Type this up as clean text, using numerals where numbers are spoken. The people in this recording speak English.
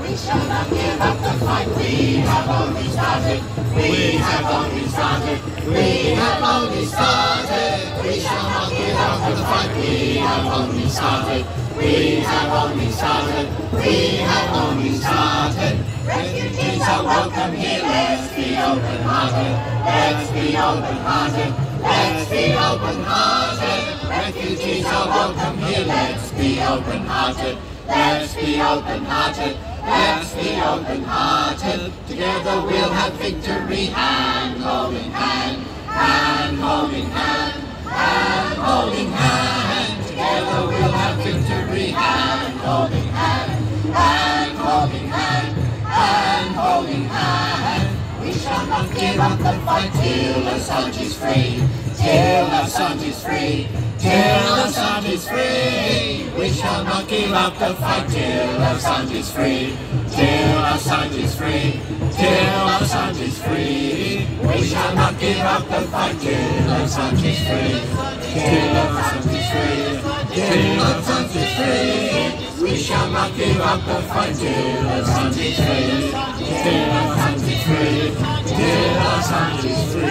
We shall not give up the fight. We have only started. We have only started. We have only started. We shall not give up the fight. We have only started. We have only started. We have only started. Refugees are welcome here. Let's be open-hearted. Let's be open-hearted. Let's be open-hearted. Refugees are welcome here. Let's be open-hearted. Let's be open-hearted. Let's be open-hearted. Together we'll have victory. Hand holding hand. Hand holding hand. Hand holding hand. Together we'll have victory. Hand holding hand. Hand holding hand. Hand holding hand. We shall not give up the fight till Assange is free. Till Assange is free. Till Assange is free. We shall not give up the fight till Assange is free. Till Assange is free. Till Assange is free. We shall not give up the fight till Assange is free. Till Assange is free. Till Assange is free. We shall not give up the fight till Assange is free. Till Assange is free. Till Assange is free.